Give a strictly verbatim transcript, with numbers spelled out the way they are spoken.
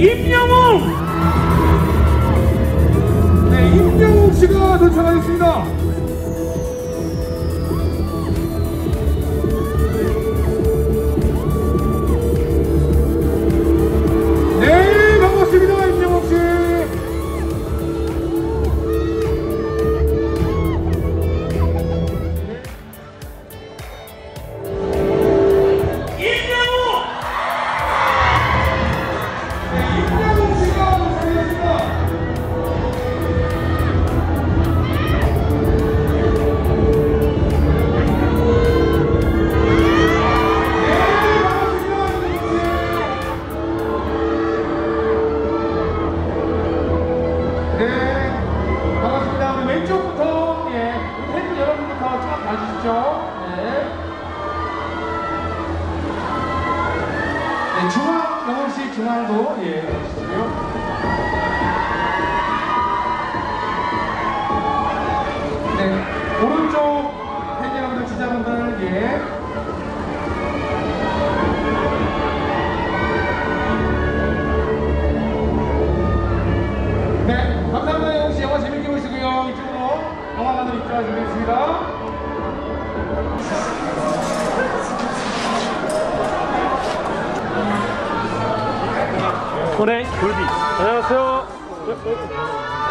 임영웅! 네, 임영웅 씨가 도착하셨습니다. 네, 반갑습니다, 임영웅 씨. 네, 중앙, 영웅씨 중앙도, 예, 해주시고요. 네, 오른쪽 팬 여러분들, 지자분들, 예. 네, 감사합니다, 영웅씨. 영화 재밌게 보시고요. 이쪽으로 영화관으로 입장하시겠습니다. 고래 돌비. 안녕하세요.